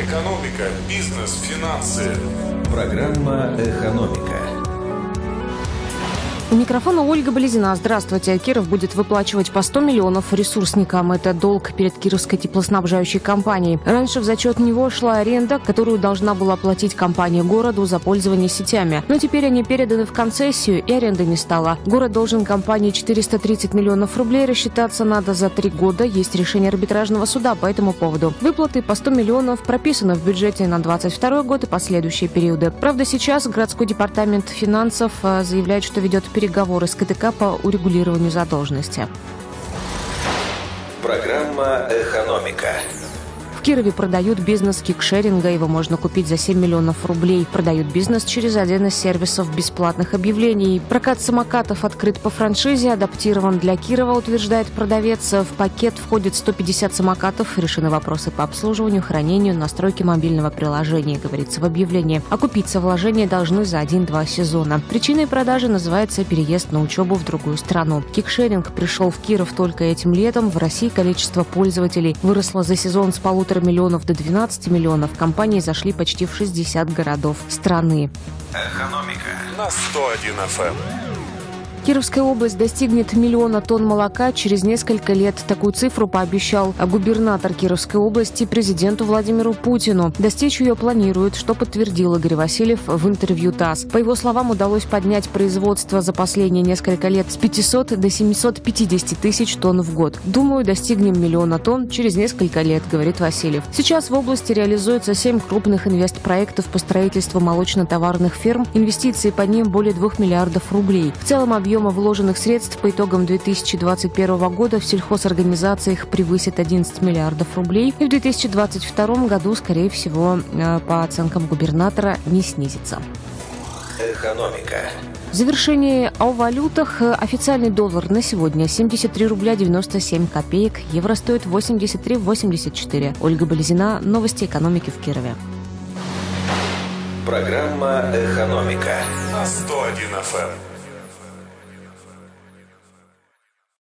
Экономика, бизнес, финансы. Программа «Экономика». У микрофона Ольга Болезина. Здравствуйте. Киров будет выплачивать по 100 миллионов ресурсникам. Это долг перед Кировской теплоснабжающей компанией. Раньше в зачет него шла аренда, которую должна была платить компания городу за пользование сетями. Но теперь они переданы в концессию, и аренды не стало. Город должен компании 430 миллионов рублей. Рассчитаться надо за 3 года. Есть решение арбитражного суда по этому поводу. Выплаты по 100 миллионов прописаны в бюджете на 2022 год и последующие периоды. Правда, сейчас городской департамент финансов заявляет, что ведет переговоры с КТК по урегулированию задолженности. Программа «Экономика». В Кирове продают бизнес кикшеринга. Его можно купить за 7 миллионов рублей. Продают бизнес через один из сервисов бесплатных объявлений. Прокат самокатов открыт по франшизе, адаптирован для Кирова, утверждает продавец. В пакет входит 150 самокатов. Решены вопросы по обслуживанию, хранению, настройке мобильного приложения, говорится в объявлении. Окупиться вложения должны за 1-2 сезона. Причиной продажи называется переезд на учебу в другую страну. Кикшеринг пришел в Киров только этим летом. В России количество пользователей выросло за сезон с 1,5 миллионов до 12 миллионов. Компании зашли почти в 60 городов страны. Экономика На 101 FM. Кировская область достигнет 1 миллиона тонн молока через несколько лет. Такую цифру пообещал губернатор Кировской области президенту Владимиру Путину. Достичь ее планирует, что подтвердил Игорь Васильев в интервью ТАСС. По его словам, удалось поднять производство за последние несколько лет с 500 до 750 тысяч тонн в год. «Думаю, достигнем 1 миллиона тонн через несколько лет», говорит Васильев. Сейчас в области реализуется 7 крупных инвестпроектов по строительству молочно-товарных ферм. Инвестиции по ним более 2 миллиардов рублей. В целом объем вложенных средств по итогам 2021 года в сельхозорганизациях превысит 11 миллиардов рублей. И в 2022 году, скорее всего, по оценкам губернатора, не снизится. «Экономика». В завершении о валютах. Официальный доллар на сегодня 73 рубля 97 копеек. Евро стоит 83,84. Ольга Болезина. Новости экономики в Кирове. Программа «Экономика» На 101 FM.